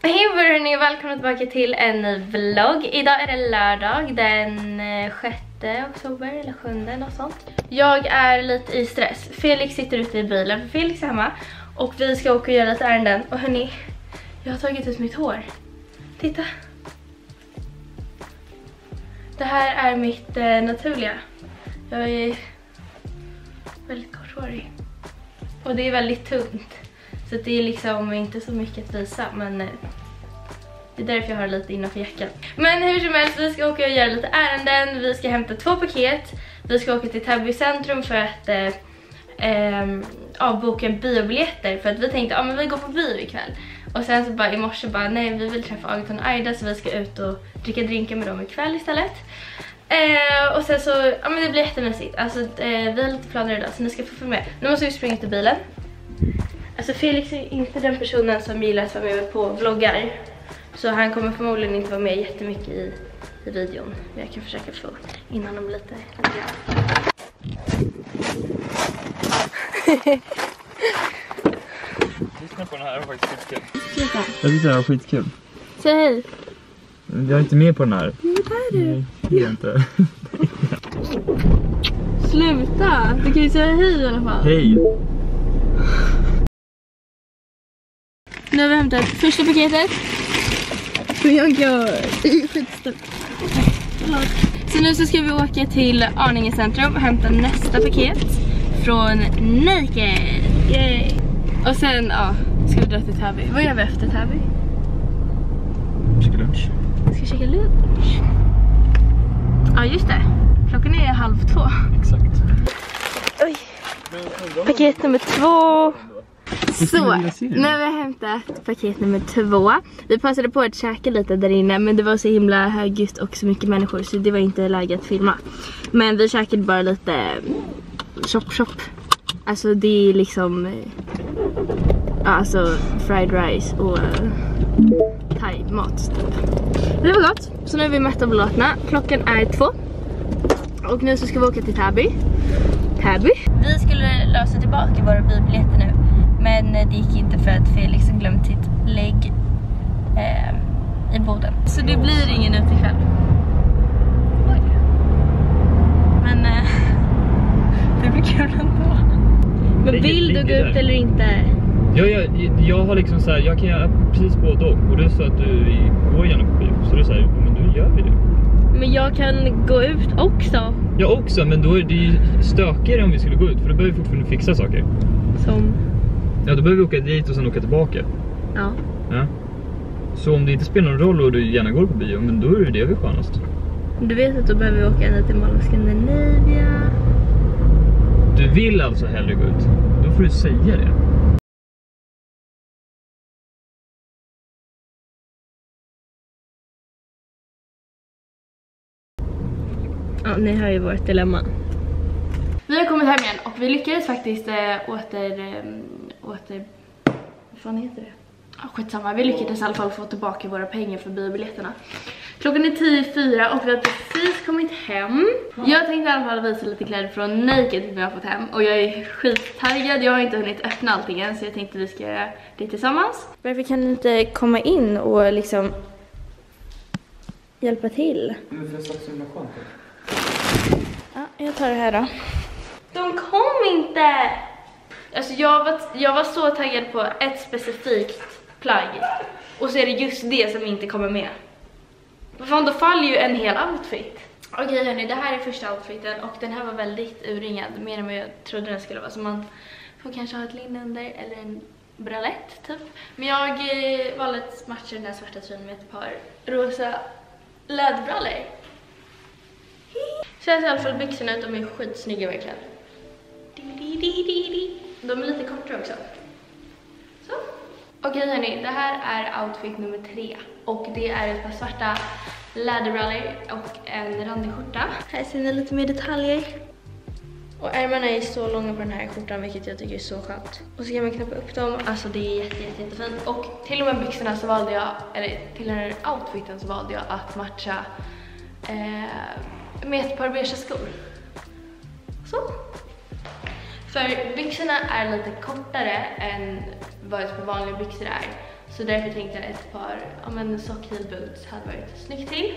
Hej hörni, välkomna tillbaka till en ny vlogg. Idag är det lördag den 6 oktober eller 7 något sånt. Jag är lite i stress. Felix sitter ute i bilen för Felix är hemma. Och vi ska åka och göra lite ärenden. Och hörni, jag har tagit ut mitt hår. Titta. Det här är mitt naturliga. Jag är väldigt korthårig. Och det är väldigt tunt. Så det är liksom inte så mycket att visa, men det är därför jag har lite innanför jackan. Men hur som helst, vi ska åka och göra lite ärenden. Vi ska hämta 2 paket. Vi ska åka till Täby centrum för att avboka biobiljetter. För att vi tänkte, men vi går på bio ikväll. Och sen så bara i morse bara, nej vi vill träffa Agaton och Aida så vi ska ut och dricka drinkar med dem ikväll istället. Och sen så, men det blir jättemysigt. Alltså vi har lite planer idag så ni ska få följa med. Nu måste vi springa till bilen. Alltså Felix är inte den personen som gillar att vara med på vloggar. Så han kommer förmodligen inte vara med jättemycket i videon. Men jag kan försöka få in honom lite. Lyssna på den här, det var faktiskt skitkul. Sluta. Jag tyckte det var skitkul. Säg hej. Jag är inte med på den här. Det är du. Nej, det är inte. Sluta. Du kan ju säga hej i alla fall. Hej. Nu har vi hämtat första paketet. Så nu så ska vi åka till Arninge centrum och hämta nästa paket från Naked. Yay. Och sen ska vi dra till Täby. Vad gör vi efter Täby? Käka lunch. Vi ska käka lunch. Ja just det. Klockan är 1:30. Exakt. Oj. Paket nummer 2. Så, nu har vi hämtat paket nummer 2. Vi passade på att käka lite där inne, men det var så himla högljutt och så mycket människor så det var inte läge att filma. Men vi käkade bara lite chop. Alltså det är liksom alltså fried rice och thai-mat typ. Det var gott, så nu är vi mätta och belåtna. Klockan är 2. Och nu så ska vi åka till Täby. Vi skulle lösa tillbaka våra biobiljetter nu. Men det gick inte för att Felix glömt sitt lägg i Boden. Så det blir ingen ut ikväll. Oj. Men det blir kul ändå. Men vill du gå ut eller inte? Jag har liksom så här, jag kan göra precis både och du sa att du går gärna på bio. Så du säger, men då gör vi det. Men jag kan gå ut också. Jag också, men då är det ju stökigare om vi skulle gå ut. För då behöver vi fortfarande fixa saker. Som? Ja, då behöver vi åka dit och sen åka tillbaka. Ja. Så om det inte spelar någon roll och du gärna går på bio, men då är det väl skönast. Du vet att då behöver vi åka ner till Mall of Scandinavia. Du vill alltså hellre gå ut. Då får du säga det. Ja, ni hör ju vårt dilemma. Vi har kommit hem igen och vi lyckades faktiskt vad fan heter det? Skitsamma, vi lyckades i alla fall få tillbaka våra pengar för biobiljetterna. Klockan är 10:04 och vi har precis kommit hem. Jag tänkte i alla fall visa lite kläder från Naked som jag har fått hem. Och jag är skittaggad, jag har inte hunnit öppna allting än så jag tänkte vi ska göra det tillsammans. Varför kan ni inte komma in och liksom hjälpa till? Men för så himla skönt. Ja, jag tar det här då. De kom inte! Alltså jag var så taggad på ett specifikt plagg. Och så är det just det som inte kommer med. Vad fan, då faller ju en hel outfit. Okej hörni, det här är första outfiten. Och den här var väldigt urringad. Mer än vad jag trodde den skulle vara. Så man får kanske ha ett linne under eller en bralett typ. Men jag valde att matcha den här svarta tröjan med ett par rosa läderbrallor. Så här ser i alla fall byxorna ut, de är skitsnygga verkligen. De är lite kortare också. Så. Okej hörni, det här är outfit nummer 3. Och det är ett par svarta läderbrallor och en randig skjorta. Här ser ni lite mer detaljer. Och ärmarna är så långa på den här skjortan, vilket jag tycker är så skönt. Och så kan man knäppa upp dem, alltså det är jättefint. Och till och med byxorna så valde jag, eller till den här outfiten så valde jag att matcha med ett par beige skor. Så. För byxorna är lite kortare än vad ett par vanliga byxor är. Så därför tänkte jag ett par Sock-heel boots hade varit snyggt till.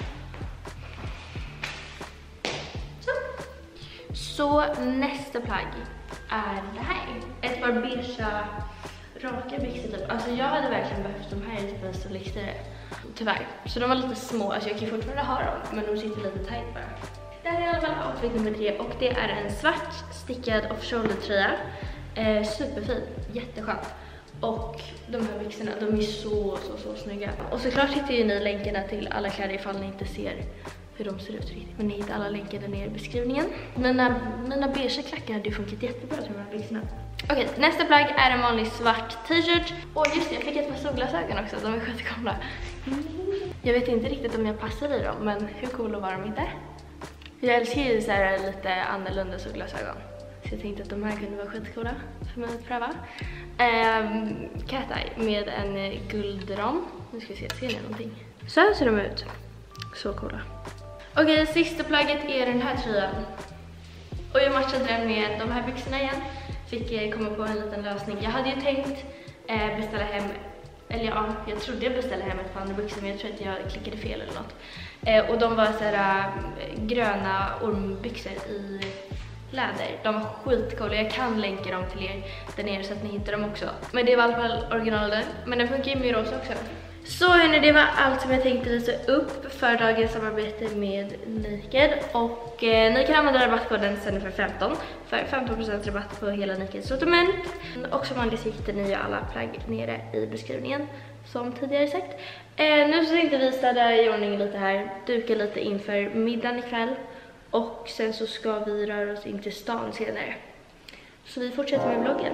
Så nästa plagg är det här. Ett par beigea raka byxor typ. Alltså jag hade verkligen behövt de här typ en storleksstörre. Tyvärr. Så de var lite små. Alltså jag kan fortfarande ha dem. Men de sitter lite tight bara. Det här är i alla fall outfit nummer 3. Och det är en svart stickad off-shoulder tröja. Superfin. Jätteskön. Och de här byxorna, de är så snygga. Och såklart hittar ju ni länkarna till alla kläder ifall ni inte ser hur de ser ut riktigt. Men ni hittar alla länkar där nere i beskrivningen. Mina beige klackar hade ju funkat jättebra till de här byxorna. Okej, nästa plagg är en vanlig svart t-shirt. Och just det, jag fick ett par solglasögon också. De är skitcoola. Jag vet inte riktigt om jag passar i dem, men hur coola var de inte? Jag älskar ju så här lite annorlunda solglasögon. Så jag tänkte att de här kunde vara skitcoola för mig att pröva. Cat eye med en guldram. Nu ska vi se, ser ni någonting? Så här ser de ut. Så coola. Okej, sista plagget är den här tröjan. Och jag matchade den med de här byxorna igen. Fick komma på en liten lösning. Jag hade ju tänkt beställa hem, eller ja, jag trodde jag beställde hem ett par andra byxor, men jag tror att jag klickade fel eller något. Och de var så här gröna ormbyxor i läder. De var skitcoola. Jag kan länka dem till er där nere så att ni hittar dem också. Men det var i alla fall originalet. Men den funkar ju med rosa också. Så hörni, det var allt som jag tänkte visa upp för dagens samarbete med Naked. Och ni kan använda rabattkoden SENDER15 för 15% rabatt på hela Nakeds sortiment. Och som vanligt hittar ni alla plagg nere i beskrivningen, som tidigare sagt. Nu så tänkte vi städa i ordning lite här, duka lite inför middagen ikväll. Och sen så ska vi röra oss in till stan senare. Så vi fortsätter med vloggen.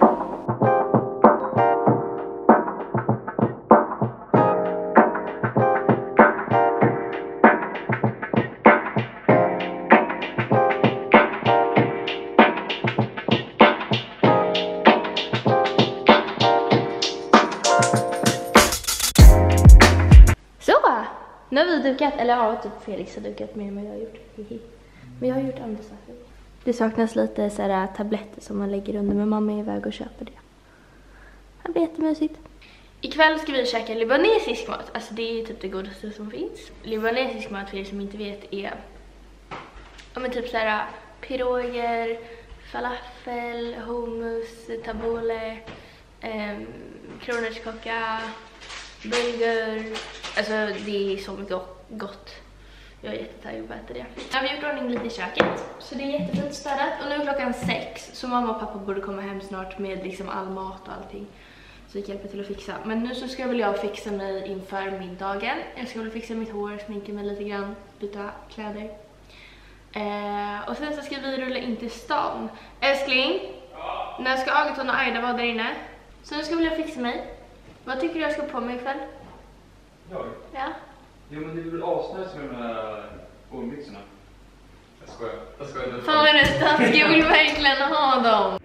Nu har vi dukat, eller ja, typ Felix har dukat mer än vad jag har gjort. Men jag har gjort andra saker. Det saknas lite så här tabletter som man lägger under, men mamma är iväg och köper det. Det blir jättemysigt. Ikväll ska vi käka libanesisk mat. Alltså det är typ det godaste som finns. Libanesisk mat, för er som inte vet, är typ så här piroger, falafel, hummus, tabbouleh, kronärtskocka, bulgur. Alltså det är så mycket gott. Jag är jättetaggad på att äta det. Jag har gjort ordning lite i köket, så det är jättefint städat. Och nu är klockan 6, så mamma och pappa borde komma hem snart med liksom all mat och allting. Så vi kan hjälpa till att fixa. Men nu så ska väl jag fixa mig inför middagen. Jag ska väl fixa mitt hår, sminka mig lite grann, byta kläder. Och sen så ska vi rulla in till stan. Älskling, när ska Agaton och Aida vara där inne? Så nu ska väl jag fixa mig. Vad tycker du jag ska på mig ikväll? Jag? Ja. Jo, men det är väl asnöjs med de här ormbyxorna. Jag skojar. Fan vad du taskig, jag vill verkligen ha dem.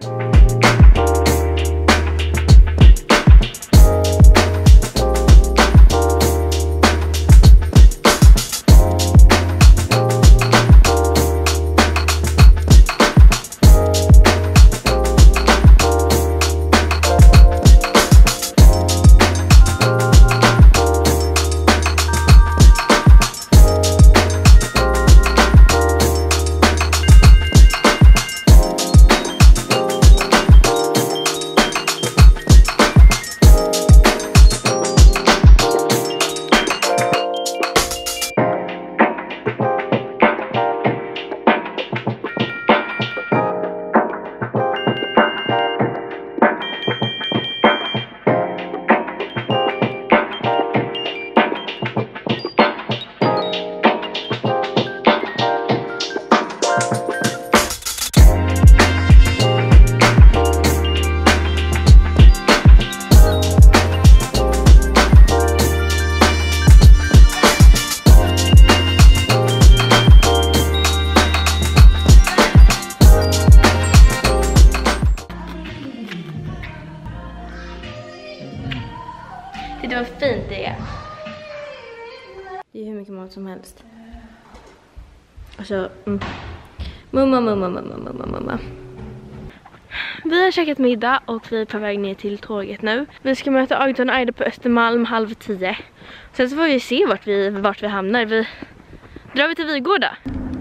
Det var fint det är. Det är hur mycket mat som helst. Alltså, mamma. Vi har käkat middag och vi är på väg ner till tåget nu. Vi ska möta Agton och Aida på Östermalm 9:30. Sen så får vi se vart vi hamnar. Drar vi till Vigårda.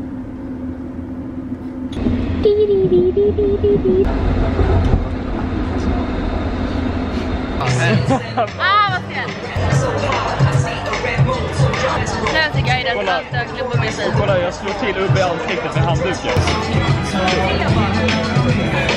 Vad fel. Nu tycker jag att allt har klubbat med sig. Kolla, jag slår till upp i ansiktet med handduken.